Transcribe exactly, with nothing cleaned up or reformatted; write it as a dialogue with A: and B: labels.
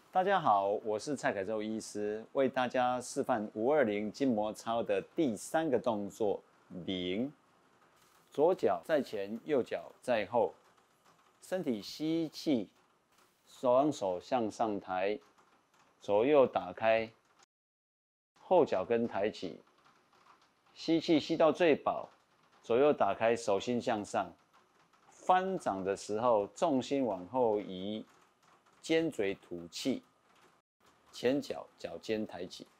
A: 大家好，我是蔡凯洲医师，为大家示范五二零筋膜操的第三个动作零。左脚在前，右脚在后，身体吸气，双手向上抬，左右打开，后脚跟抬起，吸气吸到最饱，左右打开，手心向上。翻掌的时候，重心往后移，尖嘴吐气，前脚脚尖抬起。